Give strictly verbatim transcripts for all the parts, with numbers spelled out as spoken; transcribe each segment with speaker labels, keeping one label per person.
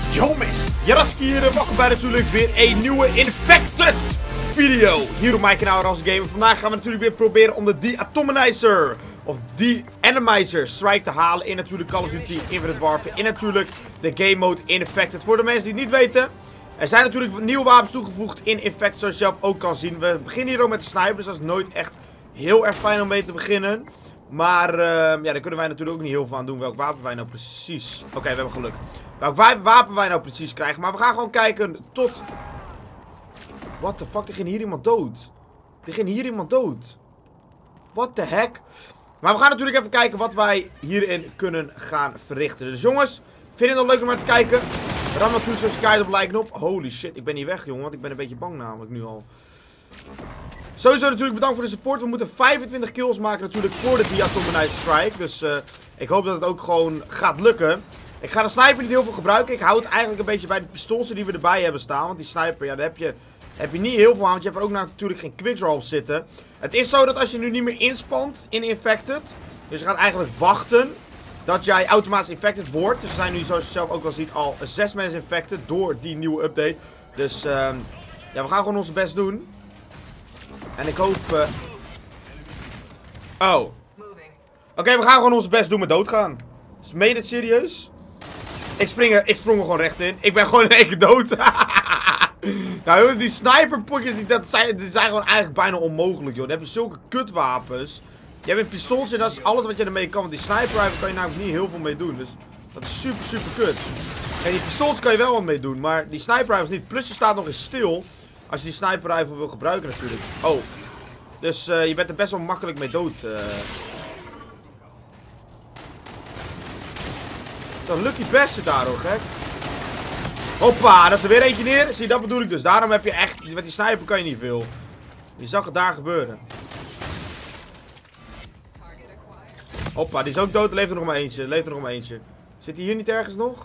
Speaker 1: Yo mensen, Jaraski hier en welkom bij natuurlijk weer een nieuwe Infected video hier op mijn kanaal Ras Gamer. Vandaag gaan we natuurlijk weer proberen om de De-Atomizer of De-Enemizer strike te halen in natuurlijk Call of Duty Infinite Warfare, in natuurlijk de game mode Infected. Voor de mensen die het niet weten, er zijn natuurlijk nieuwe wapens toegevoegd in Infected, zoals je zelf ook kan zien. We beginnen hier ook met de sniper, dus dat is nooit echt heel erg fijn om mee te beginnen. Maar uh, ja, daar kunnen wij natuurlijk ook niet heel veel aan doen welk wapen wij nou precies... Oké, okay, we hebben geluk. Welk wapen wij nou precies krijgen. Maar we gaan gewoon kijken tot... What the fuck, er ging hier iemand dood. Er ging hier iemand dood. What the heck. Maar we gaan natuurlijk even kijken wat wij hierin kunnen gaan verrichten. Dus jongens, vind je het nog leuk om naar te kijken? Ram natuurlijk zo'n kaart op like knop. Holy shit, ik ben niet weg jongen, want ik ben een beetje bang namelijk nu al. Sowieso natuurlijk bedankt voor de support. We moeten vijfentwintig kills maken natuurlijk voor de De-Atomizer strike. Dus uh, ik hoop dat het ook gewoon gaat lukken. Ik ga de sniper niet heel veel gebruiken. Ik hou het eigenlijk een beetje bij de pistoolsen die we erbij hebben staan. Want die sniper, ja, daar heb je, heb je niet heel veel aan. Want je hebt er ook natuurlijk geen quickdraw zitten. Het is zo dat als je nu niet meer inspant in Infected. Dus je gaat eigenlijk wachten dat jij automatisch Infected wordt. Dus er zijn nu, zoals je zelf ook al ziet, al zes mensen Infected door die nieuwe update. Dus uh, ja, we gaan gewoon ons best doen. En ik hoop... Uh... Oh. Oké, okay, we gaan gewoon ons best doen met doodgaan. Dus meen je dit serieus? Ik spring, er, ik sprong er gewoon recht in. Ik ben gewoon in één keer dood. Nou jongens, die sniperpotjes, die, dat zijn, die zijn gewoon eigenlijk bijna onmogelijk, joh. Dan heb je zulke kutwapens. Je hebt een pistooltje, dat is alles wat je ermee kan. Want die sniper rifle kan je namelijk niet heel veel mee doen. Dus dat is super, super kut. En die pistooltjes kan je wel wat mee doen, maar die sniper rifles niet. Plus je staat nog eens stil. Als je die sniper rifle wil gebruiken natuurlijk. Oh. Dus uh, je bent er best wel makkelijk mee dood. Uh. Zo'n lucky bastard daar hoor, gek. Hoppa, dat is er weer eentje neer. Zie je, dat bedoel ik dus. Daarom heb je echt... Met die sniper kan je niet veel. Je zag het daar gebeuren. Hoppa, die is ook dood. Er leeft er nog maar eentje. Er leeft er nog maar eentje. Zit hij hier niet ergens nog?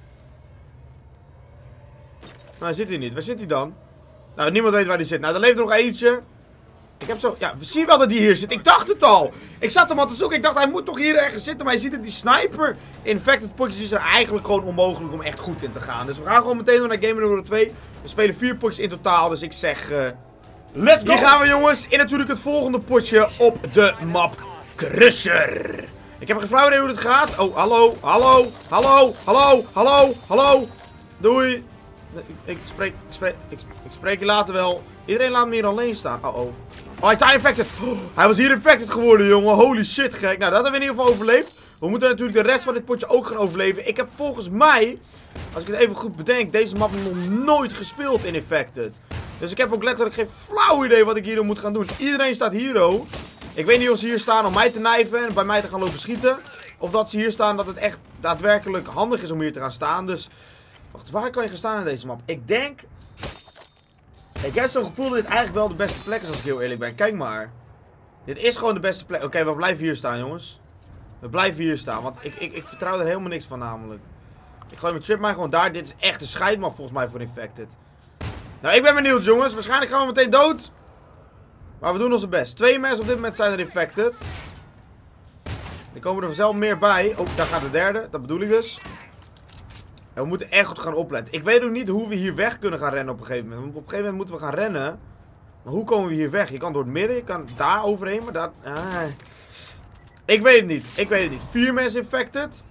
Speaker 1: Nou, hij zit hier niet. Waar zit hij dan? Nou, niemand weet waar die zit. Nou, er leeft er nog eentje. Ik heb zo... Ja, we zien wel dat hij hier zit. Ik dacht het al. Ik zat hem al te zoeken. Ik dacht, hij moet toch hier ergens zitten. Maar je ziet het, die sniper Infected potjes is er eigenlijk gewoon onmogelijk om echt goed in te gaan. Dus we gaan gewoon meteen door naar game nummer twee. We spelen vier potjes in totaal. Dus ik zeg... Uh, let's go! Hier gaan we jongens. In natuurlijk het volgende potje op de map Crusher. Ik heb geen flauw idee hoe het gaat. Oh, hallo. Hallo. Hallo. Hallo. Hallo. Hallo. Doei. Ik, ik, spreek, ik, spreek, ik, ik spreek je later wel. Iedereen laat me hier alleen staan. Oh oh. Oh, hij staat infected. Oh, hij was hier infected geworden, jongen. Holy shit, gek. Nou, dat hebben we in ieder geval overleefd. We moeten natuurlijk de rest van dit potje ook gaan overleven. Ik heb volgens mij, als ik het even goed bedenk, deze map nog nooit gespeeld in Infected. Dus ik heb ook letterlijk geen flauw idee wat ik hier moet gaan doen. Iedereen staat hier, oh. Ik weet niet of ze hier staan om mij te knijven en bij mij te gaan lopen schieten. Of dat ze hier staan dat het echt daadwerkelijk handig is om hier te gaan staan. Dus... Wacht, waar kan je gaan staan in deze map? Ik denk... Ik heb zo'n gevoel dat dit eigenlijk wel de beste plek is als ik heel eerlijk ben. Kijk maar. Dit is gewoon de beste plek. Oké, okay, we blijven hier staan jongens. We blijven hier staan. Want ik, ik, ik vertrouw er helemaal niks van namelijk. Ik gooi mijn tripmine gewoon daar. Dit is echt een scheidmap volgens mij voor Infected. Nou, ik ben benieuwd jongens. Waarschijnlijk gaan we meteen dood. Maar we doen onze best. Twee mensen op dit moment zijn er Infected. Er komen er vanzelf meer bij. Oh, daar gaat de derde. Dat bedoel ik dus. En we moeten echt goed gaan opletten. Ik weet ook niet hoe we hier weg kunnen gaan rennen op een gegeven moment. Want op een gegeven moment moeten we gaan rennen. Maar hoe komen we hier weg? Je kan door het midden, je kan daar overheen, maar daar... Ah. Ik weet het niet. Ik weet het niet. Vier mensen infected.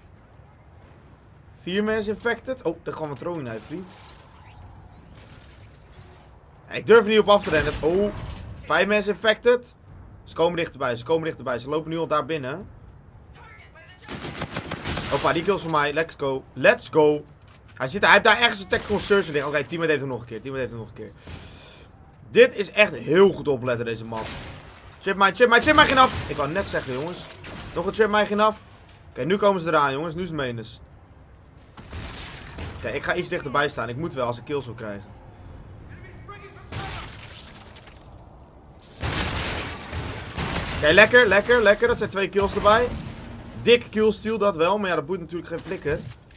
Speaker 1: Vier mensen infected. Oh, daar kwam een throwing uit, vriend. Ik durf er niet op af te rennen. Oh, vijf mensen infected. Ze komen dichterbij, ze komen dichterbij. Ze lopen nu al daar binnen. Hoppa, die kills voor mij. Let's go. Let's go. Hij, zit, hij heeft daar ergens een tactical search liggen. Oké, okay, teammate heeft hem nog een keer. Teammate heeft hem nog een keer. Dit is echt heel goed opletten, deze map. Chip mij, chip mij, chip mij geen af. Ik wou net zeggen, jongens. Nog een chip mij geen af. Oké, okay, nu komen ze eraan, jongens. Nu is het menens. Oké, okay, ik ga iets dichterbij staan. Ik moet wel als ik kills wil krijgen. Oké, okay, lekker, lekker, lekker. Dat zijn twee kills erbij. Dik killsteal, dat wel. Maar ja, dat boeit natuurlijk geen flikker.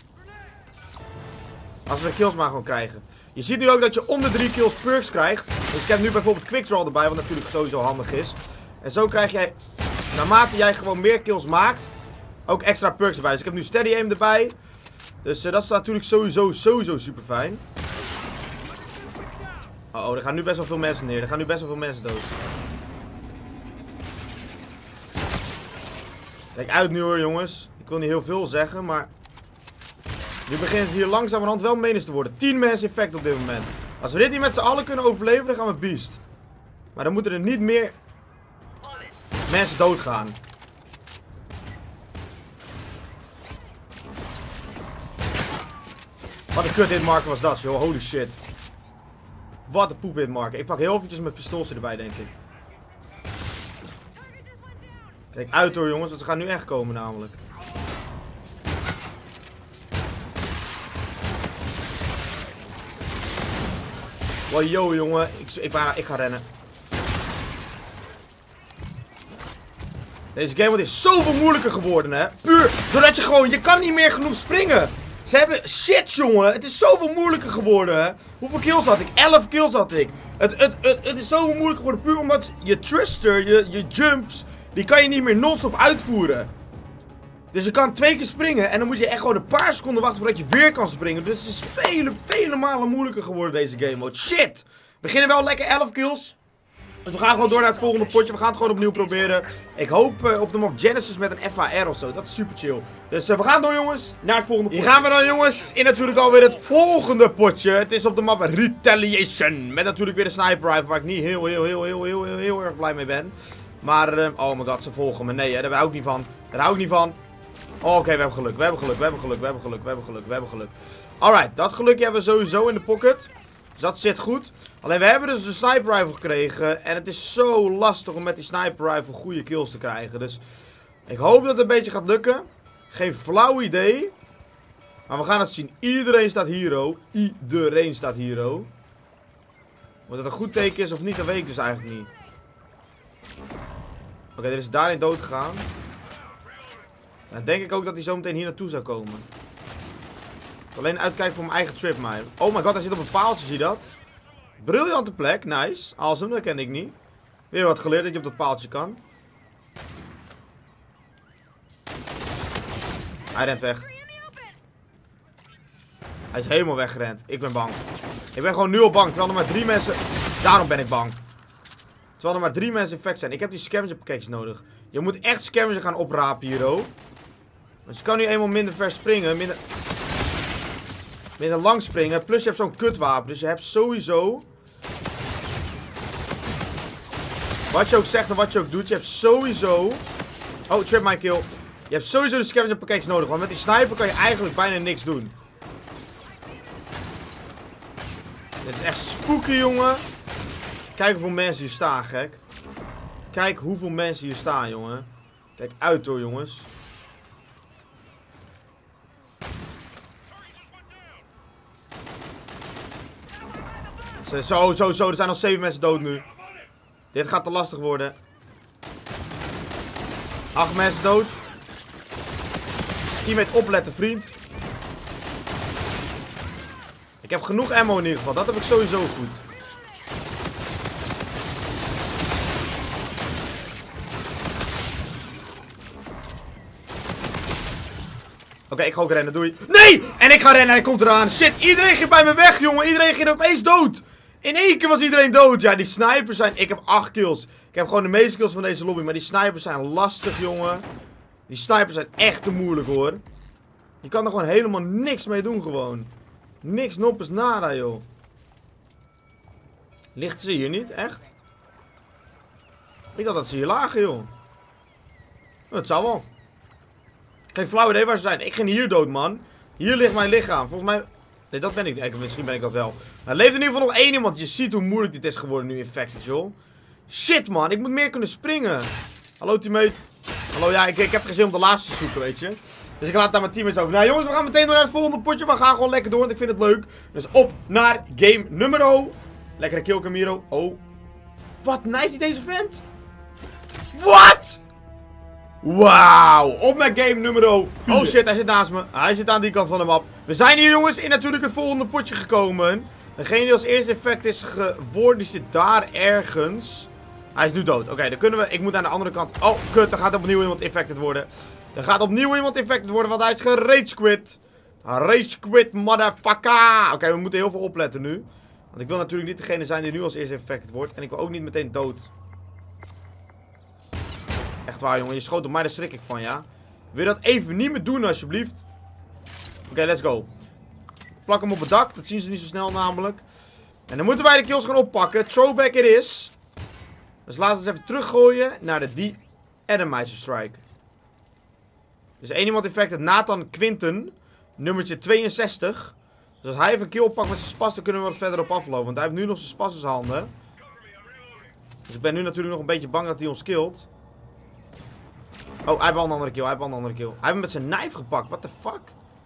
Speaker 1: Als we de kills maar gewoon krijgen. Je ziet nu ook dat je om de drie kills perks krijgt. Dus ik heb nu bijvoorbeeld quickdraw erbij, wat natuurlijk sowieso handig is. En zo krijg jij, naarmate jij gewoon meer kills maakt, ook extra perks erbij. Dus ik heb nu steady aim erbij. Dus uh, dat is natuurlijk sowieso, sowieso super fijn. Oh, oh, er gaan nu best wel veel mensen neer. Er gaan nu best wel veel mensen dood. Kijk uit nu hoor, jongens. Ik wil niet heel veel zeggen, maar... Nu begint het hier langzamerhand wel menens te worden. tien mensen effect op dit moment. Als we dit niet met z'n allen kunnen overleven, dan gaan we beast. Maar dan moeten er niet meer... mensen doodgaan. Wat een kut hitmarker was dat, joh. Holy shit. Wat een poep hitmarker. Ik pak heel eventjes mijn pistooltje erbij, denk ik. Kijk uit hoor, jongens. Want ze gaan nu echt komen, namelijk. Wow, yo, jongen. Ik, ik, ik ga rennen. Deze game wordt is zoveel moeilijker geworden, hè. Puur doordat je gewoon... Je kan niet meer genoeg springen. Ze hebben... Shit, jongen. Het is zoveel moeilijker geworden, hè. Hoeveel kills had ik? elf kills had ik. Het, het, het, het is zoveel moeilijker geworden. Puur omdat je thruster, je, je jumps... Die kan je niet meer non-stop uitvoeren. Dus je kan twee keer springen. En dan moet je echt gewoon een paar seconden wachten voordat je weer kan springen. Dus het is vele, vele malen moeilijker geworden, deze game mode. Shit. We beginnen wel lekker elf kills. Dus we gaan gewoon door naar het volgende potje. We gaan het gewoon opnieuw proberen. Ik hoop uh, op de map Genesis met een F A R of zo. Dat is super chill. Dus uh, we gaan door, jongens, naar het volgende potje. Hier gaan we dan, jongens, in natuurlijk alweer het volgende potje. Het is op de map Retaliation. Met natuurlijk weer een sniper rifle waar ik niet heel, heel, heel, heel, heel, heel, heel erg blij mee ben. Maar, uh, oh my god, ze volgen me. Nee, hè, daar hou ik niet van. Daar hou ik niet van. Oh, oké, okay, we hebben geluk. We hebben geluk, we hebben geluk, we hebben geluk, we hebben geluk, we hebben geluk. Alright, dat gelukje hebben we sowieso in de pocket. Dus dat zit goed. Alleen we hebben dus een sniper rifle gekregen. En het is zo lastig om met die sniper rifle goede kills te krijgen. Dus ik hoop dat het een beetje gaat lukken. Geen flauw idee. Maar we gaan het zien. Iedereen staat hero. Iedereen staat hero. Of het een goed teken is of niet, dat weet ik dus eigenlijk niet. Oké, okay, er is daarin dood gegaan. Dan denk ik ook dat hij zo meteen hier naartoe zou komen. Alleen uitkijken voor mijn eigen trip, maar. Oh my god, hij zit op een paaltje, zie je dat? Briljante plek, nice. Awesome, dat kende ik niet. Weer wat geleerd dat je op dat paaltje kan. Hij rent weg. Hij is helemaal weggerend. Ik ben bang. Ik ben gewoon nu al bang, terwijl er maar drie mensen... Daarom ben ik bang. Terwijl er maar drie mensen infect zijn. Ik heb die scavenger pakketjes nodig. Je moet echt scavenger gaan oprapen hier, oh. Want je kan nu eenmaal minder ver springen. Minder... Minder lang springen. Plus je hebt zo'n kutwapen. Dus je hebt sowieso... Wat je ook zegt en wat je ook doet. Je hebt sowieso... Oh, trip my kill. Je hebt sowieso de scavenger pakketjes nodig. Want met die sniper kan je eigenlijk bijna niks doen. Dit is echt spooky, jongen. Kijk hoeveel mensen hier staan, gek. Kijk hoeveel mensen hier staan, jongen. Kijk uit hoor, jongens. Zo, zo, zo. Er zijn nog zeven mensen dood nu. Dit gaat te lastig worden. Acht mensen dood. Teammate opletten, vriend. Ik heb genoeg ammo in ieder geval. Dat heb ik sowieso goed. Oké, okay, ik ga ook rennen, doei. Nee! En ik ga rennen, hij komt eraan. Shit, iedereen ging bij me weg, jongen. Iedereen ging opeens dood. In één keer was iedereen dood. Ja, die snipers zijn... Ik heb acht kills. Ik heb gewoon de meeste kills van deze lobby. Maar die snipers zijn lastig, jongen. Die snipers zijn echt te moeilijk, hoor. Je kan er gewoon helemaal niks mee doen, gewoon. Niks, noppes, nada, joh. Ligt ze hier niet, echt? Ik dacht dat ze hier lagen, joh. Het zou wel. Geen flauw idee waar ze zijn. Ik ging hier dood, man. Hier ligt mijn lichaam. Volgens mij... Nee, dat ben ik niet. Misschien ben ik dat wel. Maar er leeft in ieder geval nog één iemand. Je ziet hoe moeilijk dit is geworden nu infected, joh. Shit, man. Ik moet meer kunnen springen. Hallo, teammate. Hallo, ja, ik, ik heb geen zin om de laatste te zoeken, weet je. Dus ik laat daar mijn teammates over. Nou, jongens, we gaan meteen door naar het volgende potje. We gaan gewoon lekker door, want ik vind het leuk. Dus op naar game nummer... Lekkere kill, Camiro. Oh. Wat nice, deze vent. Wat? Wauw. Op naar game nummer vier. Oh shit, hij zit naast me. Hij zit aan die kant van de map. We zijn hier, jongens, in natuurlijk het volgende potje gekomen. Degene die als eerste effect is geworden, die zit daar ergens. Hij is nu dood. Oké, okay, dan kunnen we... Ik moet aan de andere kant... Oh, kut. Dan gaat opnieuw iemand infected worden. Er gaat opnieuw iemand infected worden, want hij is gerage quit. Race quit, motherfucker! Oké, okay, we moeten heel veel opletten nu. Want ik wil natuurlijk niet degene zijn die nu als eerste infected wordt. En ik wil ook niet meteen dood. Echt waar, jongen. Je schoot op mij, daar schrik ik van, ja. Wil je dat even niet meer doen, alsjeblieft? Oké, okay, let's go. Plak hem op het dak. Dat zien ze niet zo snel, namelijk. En dan moeten wij de kills gaan oppakken. Throwback it is. Dus laten we eens even teruggooien naar de die Atomizer Strike. Dus één iemand infected. Nathan Quinten. Nummertje tweeënzestig. Dus als hij even een kill pakt met zijn spas, dan kunnen we wat verder op aflopen. Want hij heeft nu nog zijn spas in zijn handen. Dus ik ben nu natuurlijk nog een beetje bang dat hij ons killt. Oh, hij heeft al een andere kill. Hij heeft al een andere kill. Hij heeft hem met zijn knife gepakt. What the fuck?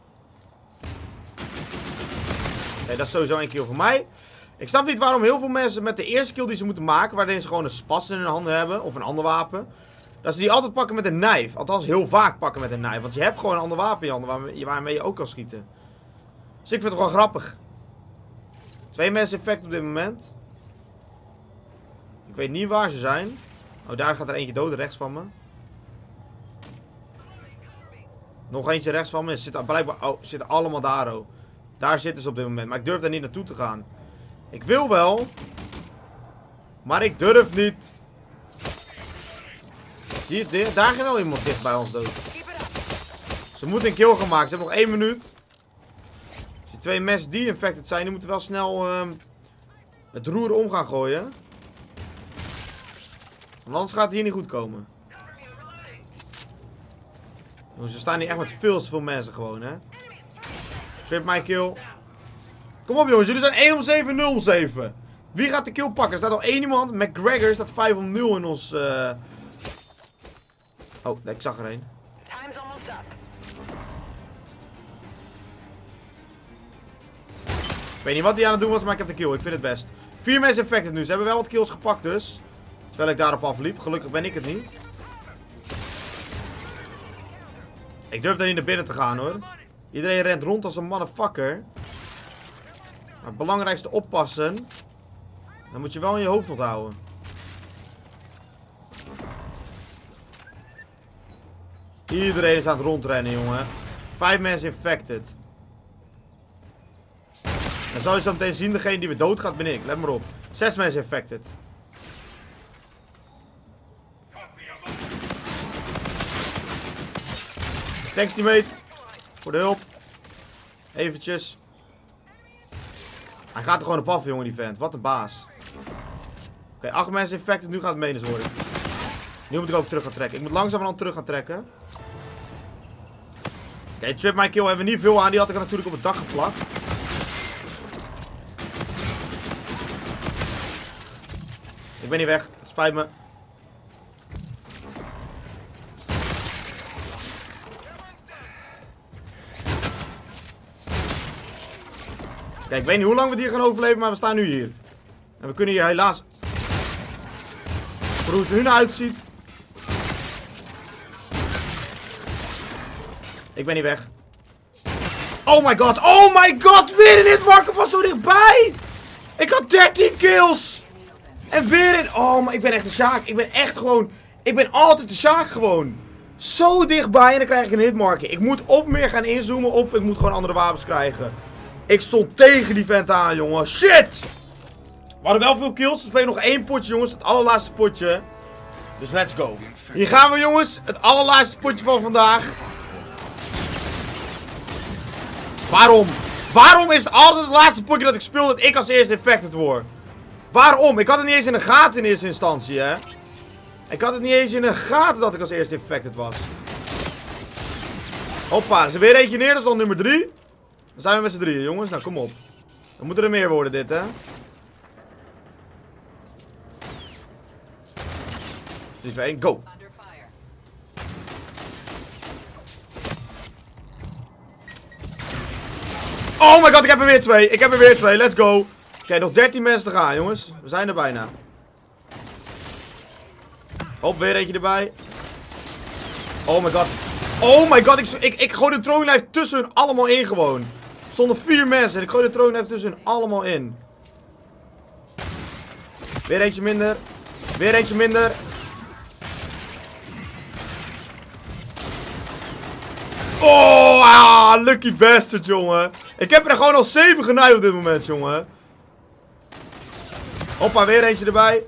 Speaker 1: Nee, dat is sowieso een kill voor mij. Ik snap niet waarom heel veel mensen met de eerste kill die ze moeten maken, waarin ze gewoon een spas in hun handen hebben, of een ander wapen, dat ze die altijd pakken met een knife. Althans, heel vaak pakken met een knife. Want je hebt gewoon een ander wapen in je handen waarmee, waarmee je ook kan schieten. Dus ik vind het gewoon grappig. Twee mensen infect op dit moment. Ik weet niet waar ze zijn. Oh, daar gaat er eentje dood, rechts van me. Nog eentje rechts van me. Ze zitten blijkbaar, oh, ze zitten allemaal daar, oh. Daar zitten ze op dit moment. Maar ik durf daar niet naartoe te gaan. Ik wil wel. Maar ik durf niet. Hier, dit, daar ging wel iemand dicht bij ons dood. Ze moeten een kill gaan maken. Ze hebben nog één minuut. Als die twee mensen die infected zijn, die moeten wel snel uh, het roer om gaan gooien. Want anders gaat het hier niet goed komen. Jongens, we staan hier echt met veel te veel mensen gewoon, hè. Trip my kill. Kom op, jongens. Jullie zijn één om zeven, nul om zeven. Wie gaat de kill pakken? Er staat al één iemand. McGregor staat vijf om nul in ons... Uh... Oh, ik zag er één. Ik weet niet wat hij aan het doen was, maar ik heb de kill. Ik vind het best. Vier mensen infected nu. Ze hebben wel wat kills gepakt dus. Terwijl ik daarop afliep. Gelukkig ben ik het niet. Ik durf daar niet naar binnen te gaan, hoor. Iedereen rent rond als een motherfucker. Maar het belangrijkste oppassen. Dan moet je wel in je hoofd onthouden. Iedereen is aan het rondrennen, jongen. Vijf mensen infected. Dan zou je zo meteen zien, degene die weer doodgaat ben ik. Let maar op. Zes mensen infected. Thanks teammate. Voor de hulp. Eventjes. Hij gaat er gewoon op af, jongen, die vent. Wat een baas. Oké, okay, acht mensen infected. Nu gaat het menens worden. Nu moet ik ook terug gaan trekken. Ik moet langzamerhand terug gaan trekken. Oké, okay, trip my kill hebben we niet veel aan. Die had ik er natuurlijk op het dak geplakt. Ik ben niet weg. Het spijt me. Kijk, ik weet niet hoe lang we hier gaan overleven, maar we staan nu hier. En we kunnen hier helaas... Voor hoe het er nu uitziet. Ik ben niet weg. Oh my god, oh my god, weer een hitmarker van zo dichtbij. Ik had dertien kills. En weer een... Oh, maar ik ben echt een Sjaak. Ik ben echt gewoon... Ik ben altijd een Sjaak gewoon. Zo dichtbij en dan krijg ik een hitmarker. Ik moet of meer gaan inzoomen of ik moet gewoon andere wapens krijgen. Ik stond tegen die vent aan, jongen. Shit! We hadden wel veel kills. We spelen nog één potje, jongens. Het allerlaatste potje. Dus let's go. Hier gaan we, jongens. Het allerlaatste potje van vandaag. Waarom? Waarom is het altijd het laatste potje dat ik speel dat ik als eerste infected word? Waarom? Ik had het niet eens in de gaten in eerste instantie, hè. Ik had het niet eens in de gaten dat ik als eerste infected was. Hoppa, er is er weer eentje neer. Dat is dan nummer drie. Dan zijn we met z'n drieën, jongens. Nou, kom op. Dan moeten er meer worden, dit, hè. drie, twee, één, go. Oh my god, ik heb er weer twee. Ik heb er weer twee. Let's go. Oké, okay, nog dertien mensen te gaan, jongens. We zijn er bijna. Hop, weer eentje erbij. Oh my god. Oh my god, ik, ik, ik gooi de throwing knife tussen hun allemaal in gewoon. Er stonden vier mensen en ik gooi de throwing knife tussen hun allemaal in. Weer eentje minder. Weer eentje minder. Oh, ah, lucky bastard, jongen. Ik heb er gewoon al zeven genaaid op dit moment, jongen. Hoppa, weer eentje erbij.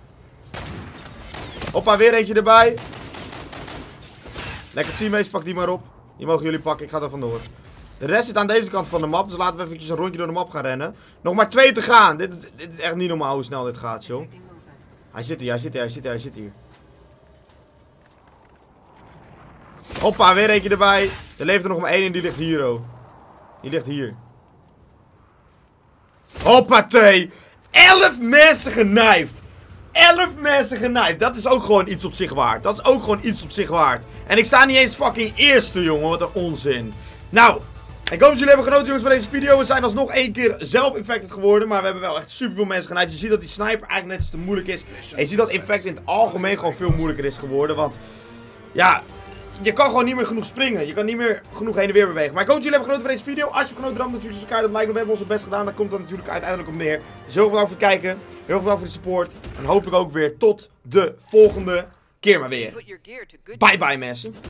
Speaker 1: Hoppa, weer eentje erbij. Lekker teammates, pak die maar op. Die mogen jullie pakken, ik ga er vandoor. De rest zit aan deze kant van de map, dus laten we eventjes een rondje door de map gaan rennen. Nog maar twee te gaan. Dit is, dit is echt niet normaal hoe snel dit gaat, joh. Hij zit hier, hij zit hier, hij zit hier, hij zit hier. Hoppa, weer eentje erbij. Er leeft er nog maar één en die ligt hier, oh. Die ligt hier. Hoppa, twee. Elf mensen genijfd. Elf mensen genijfd. Dat is ook gewoon iets op zich waard. Dat is ook gewoon iets op zich waard. En ik sta niet eens fucking eerste, jongen. Wat een onzin. Nou, ik hoop dat jullie hebben genoten, jongens, van deze video. We zijn alsnog één keer zelf infected geworden. Maar we hebben wel echt super veel mensen genijfd. Je ziet dat die sniper eigenlijk net te moeilijk is. En je ziet dat infected in het algemeen gewoon veel moeilijker is geworden. Want, ja... Je kan gewoon niet meer genoeg springen. Je kan niet meer genoeg heen en weer bewegen. Maar ik hoop dat jullie hebben genoten van deze video. Als je hebt genoten, dan natuurlijk elkaar dat like. We hebben onze best gedaan. Dat komt dan natuurlijk uiteindelijk op neer. Dus heel erg bedankt voor het kijken. Heel erg bedankt voor de support. En hopelijk ook weer tot de volgende keer maar weer. Bye bye mensen.